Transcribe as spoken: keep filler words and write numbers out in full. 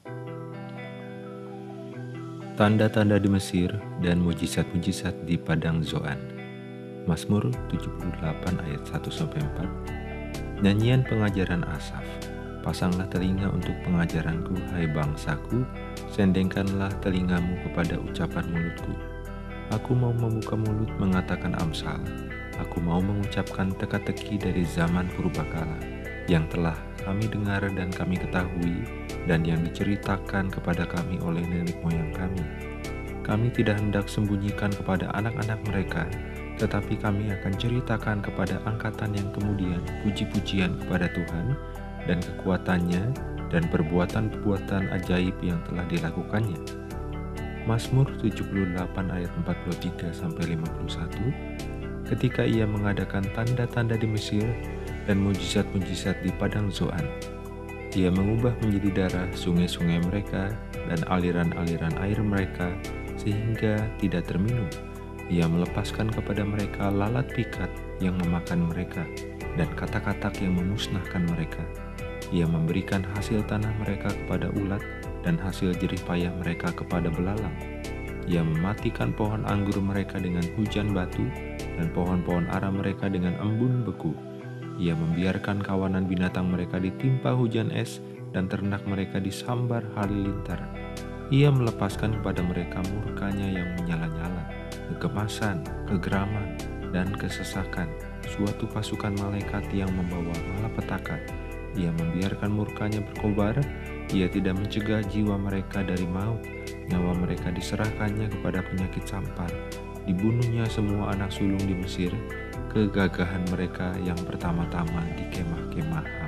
Tanda-tanda di Mesir dan mujizat-mujizat di Padang Zoan. Mazmur tujuh puluh delapan ayat satu sampai empat. Nyanyian pengajaran Asaf. Pasanglah telinga untuk pengajaranku, hai bangsaku, sendengkanlah telingamu kepada ucapan mulutku. Aku mau membuka mulut mengatakan amsal, aku mau mengucapkan teka-teki dari zaman purbakala, yang telah kami dengar dan kami ketahui, dan yang diceritakan kepada kami oleh nenek moyang kami. Kami tidak hendak sembunyikan kepada anak-anak mereka, tetapi kami akan ceritakan kepada angkatan yang kemudian puji-pujian kepada Tuhan, dan kekuatannya, dan perbuatan-perbuatan ajaib yang telah dilakukannya. Mazmur tujuh puluh delapan ayat empat puluh tiga sampai lima puluh satu. Ketika ia mengadakan tanda-tanda di Mesir dan mujizat-mujizat di Padang Zoan, ia mengubah menjadi darah sungai-sungai mereka dan aliran-aliran air mereka sehingga tidak terminum. Ia melepaskan kepada mereka lalat pikat yang memakan mereka dan katak-katak yang memusnahkan mereka. Ia memberikan hasil tanah mereka kepada ulat dan hasil jerih payah mereka kepada belalang. Ia mematikan pohon anggur mereka dengan hujan batu dan pohon-pohon ara mereka dengan embun beku. Ia membiarkan kawanan binatang mereka ditimpa hujan es dan ternak mereka disambar halilintar. Ia melepaskan kepada mereka murkanya yang menyala-nyala, kegemasan, kegeraman, dan kesesakan, suatu pasukan malaikat yang membawa malapetaka. Ia membiarkan murkanya berkobar, ia tidak mencegah jiwa mereka dari maut, nyawa mereka diserahkannya kepada penyakit sampar. Dibunuhnya semua anak sulung di Mesir, kegagahan mereka yang pertama-tama di kemah-kemah